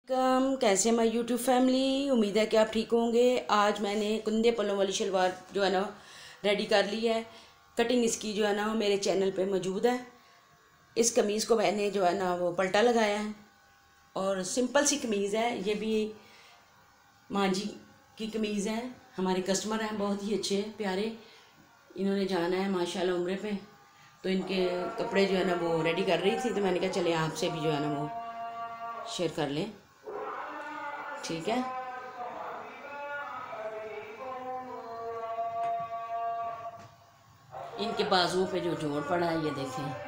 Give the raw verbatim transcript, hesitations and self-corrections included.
कम कैसे मैं YouTube family, उम्मीद है कि आप ठीक होंगे। आज मैंने कुंदे पलों वाली शलवार जो है ना रेडी कर ली है। कटिंग इसकी जो है ना मेरे चैनल पे मौजूद है। इस कमीज़ को मैंने जो है ना वो पल्टा लगाया है और सिंपल सी कमीज़ है। ये भी मांझी की कमीज़ है। हमारे कस्टमर हैं बहुत ही अच्छे प्यारे, इन्होंने जाना है माशाल्लाह उम्रे पे, तो इनके कपड़े जो है ना वो रेडी कर रही थी, तो मैंने कहा चले आपसे भी जो है ना वो शेयर कर लें। ठीक है, इनके बाजुओं पे जो जोड़ पड़ा है ये देखें।